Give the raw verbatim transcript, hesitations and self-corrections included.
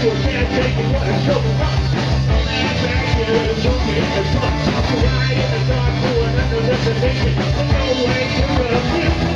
people can't take it, what a show comes. Last action, choking the touch. Right in the dark, doing another destination. No way to run.